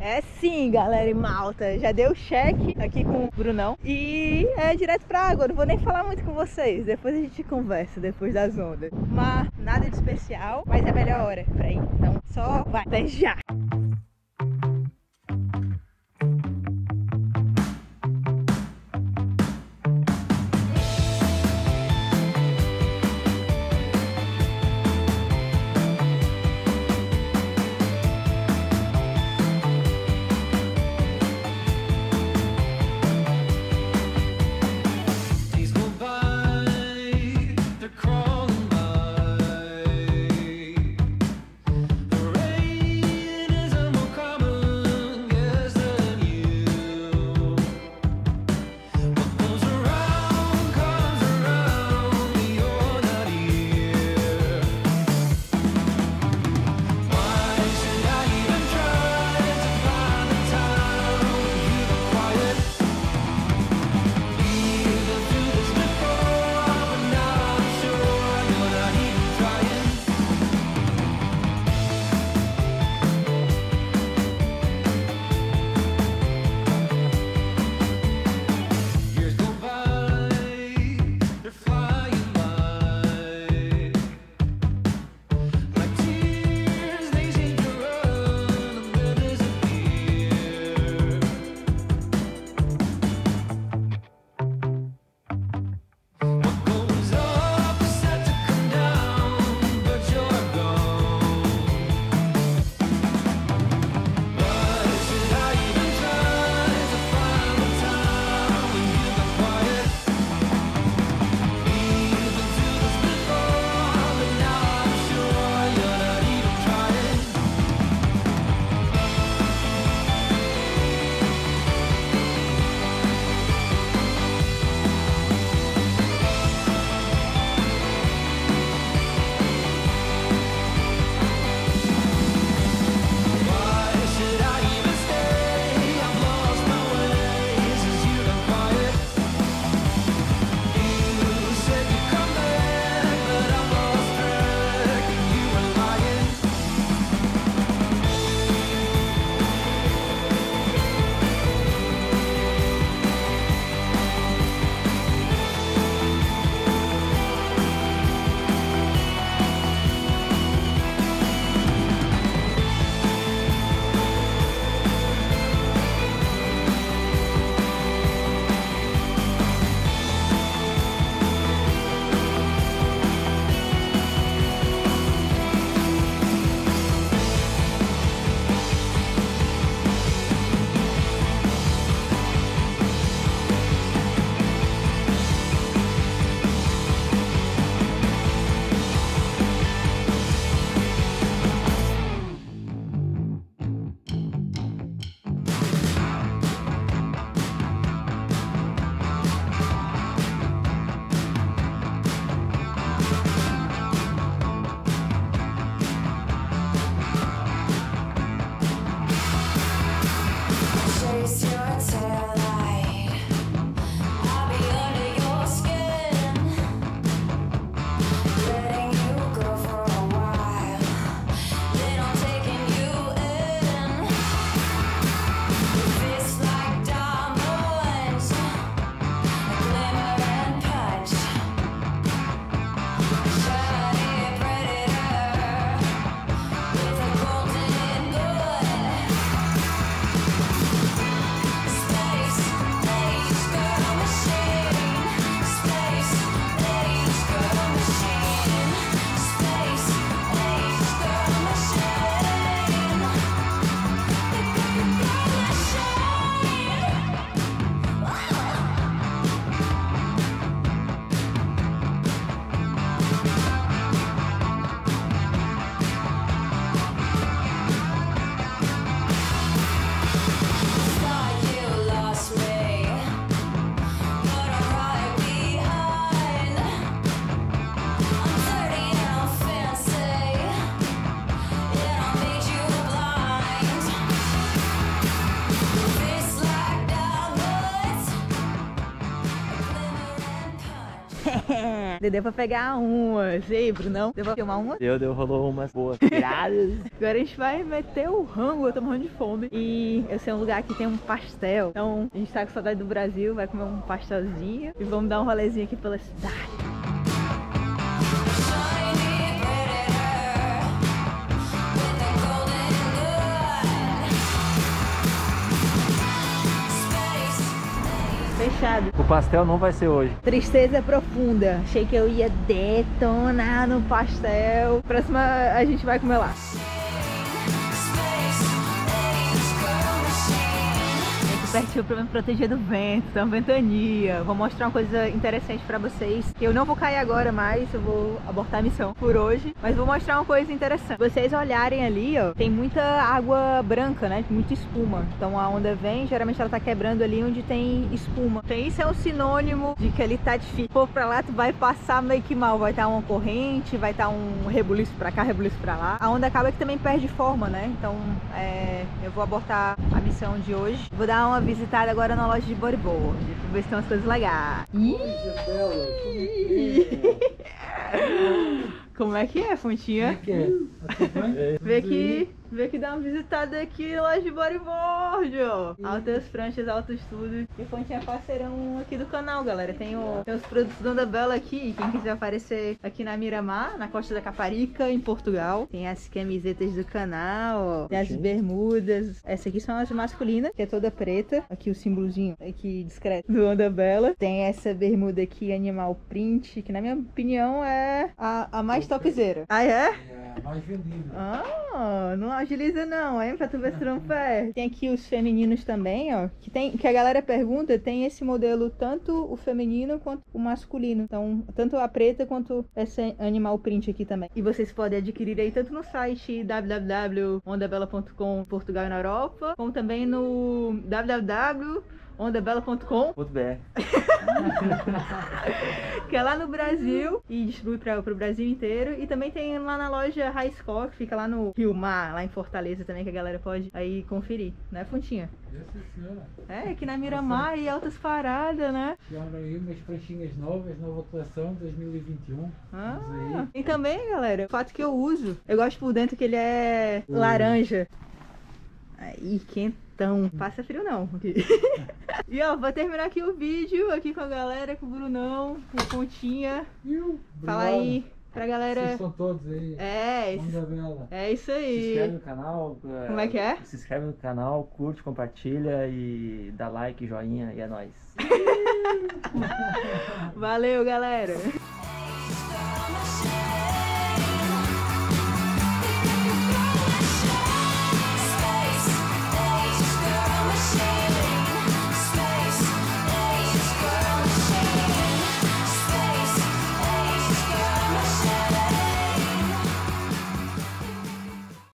É sim, galera em Malta. Já deu check aqui com o Brunão. E é direto pra água. Não vou nem falar muito com vocês. Depois a gente conversa, depois das ondas. Mar, nada de especial, mas é a melhor hora pra ir. Então só vai. Até já! Deu pra pegar umas. E aí, Brunão? Deu pra filmar uma? Rolou umas boas tiradas. Agora a gente vai meter o rango, eu tô morrendo de fome. E eu sei um lugar que tem um pastel. Então a gente tá com saudade do Brasil, vai comer um pastelzinho. E vamos dar um rolezinho aqui pela cidade. Fechado. O pastel não vai ser hoje. Tristeza profunda. Achei que eu ia detonar no pastel. Próxima a gente vai comer lá. Pertinho pra me proteger do vento, tá uma ventania. Vou mostrar uma coisa interessante pra vocês. Eu não vou cair agora mais, eu vou abortar a missão por hoje. Mas vou mostrar uma coisa interessante. Se vocês olharem ali, ó, tem muita água branca, né? Muita espuma. Então a onda vem, geralmente ela tá quebrando ali onde tem espuma. Então isso é um sinônimo de que ali tá difícil. Pô, pra lá tu vai passar meio que mal. Vai estar uma corrente, vai estar um rebuliço pra cá, rebuliço pra lá. A onda acaba que também perde forma, né? Então eu vou abortar a missão de hoje. Vou dar uma visitada agora na loja de bodyboard, pra ver se tem umas coisas legais. Como é que é, Fontinha? Como é que é? Vê que dá uma visitada aqui na loja de bodyboard, ó. Altas pranchas, altos tudo. E Fontinha é parceirão aqui do canal, galera. Tem os produtos da Onda Bela aqui. Quem quiser aparecer aqui na Miramar, na Costa da Caparica, em Portugal. Tem as camisetas do canal, ó. Tem as bermudas. Essas aqui são as masculinas, que é toda preta. Aqui o símbolozinho aqui discreto do Onda Bela. Tem essa bermuda aqui, animal print, que na minha opinião é a mais topzera. Ah, é? É a mais vendida. Ah, não agiliza não, hein? Pra tu ver se tu não perde. Tem aqui os femininos também, ó. Que a galera pergunta, tem esse modelo tanto o feminino quanto o masculino. Então, tanto a preta quanto essa animal print aqui também. E vocês podem adquirir aí tanto no site www.ondabela.com Portugal e na Europa, como também no www.ondabela.com.br que é lá no Brasil e distribui para o Brasil inteiro. E também tem lá na loja High Score, que fica lá no Rio Mar, lá em Fortaleza também, que a galera pode aí conferir, né, Fontinha? É, aqui na Miramar e altas paradas, né? Chegaram aí umas pranchinhas novas, nova coleção 2021. Ah, e também, galera, o fato que eu uso, eu gosto por dentro que ele é laranja. Aí, quentão. Passa frio não. E ó, vou terminar aqui o vídeo aqui com a galera, com o Brunão, com o Pontinha. Fala aí pra galera. Vocês estão todos aí. É isso aí. Se inscreve no canal. Como é que é? Se inscreve no canal, curte, compartilha e dá like, joinha e é nóis. Valeu, galera.